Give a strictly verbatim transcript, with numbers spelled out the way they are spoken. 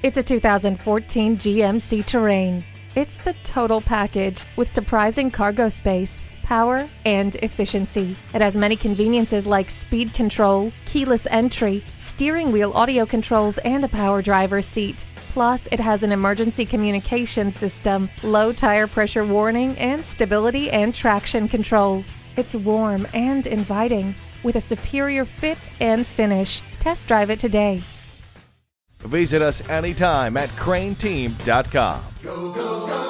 It's a two thousand fourteen G M C Terrain. It's the total package with surprising cargo space, power, and efficiency. It has many conveniences like speed control, keyless entry, steering wheel audio controls, and a power driver's seat. Plus, it has an emergency communication system, low tire pressure warning, and stability and traction control. It's warm and inviting with a superior fit and finish. Test drive it today. Visit us anytime at crain team dot com. Go, go, go.